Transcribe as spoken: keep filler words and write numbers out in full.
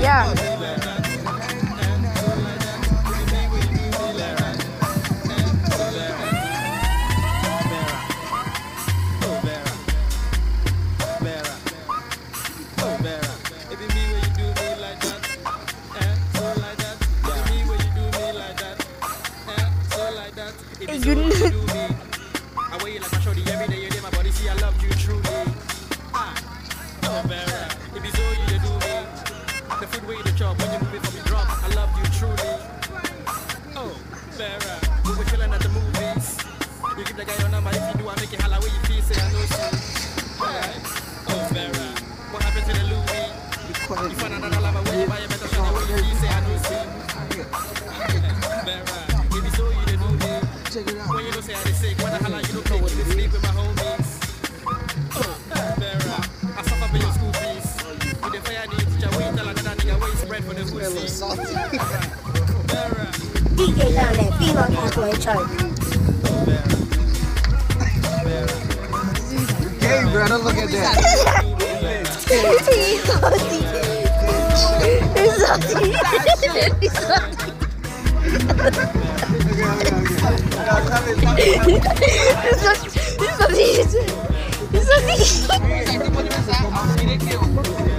Yeah. You know. I weigh you like my shorty every day. You did my body, see I love you truly. Ah, oh Vera, it be so you they do me. The food way the chop when you move it for me drop. I love you truly. Oh Vera, we were chilling at the movies. You give the guy your number if you do I make it holla where you feel say I know you. Alright, oh Vera, what happened to the Louis? You find another lover when you buy a better shot where you feel say I know you. Vera, it be so you they do me. When you don't say I dey sick, when the hell are you don't take you to sleep with my homies? Oh, Vera, I suffer for your school fees. With the fire needs, teacher, wait till another nigga wait spread for the pussy. Vera, D J down there, female cowboy chart. Oh, Vera, Vera. Hey, bro, don't look at that. He's salty. He's salty. He's salty. Isso aqui, isso aqui, isso aqui.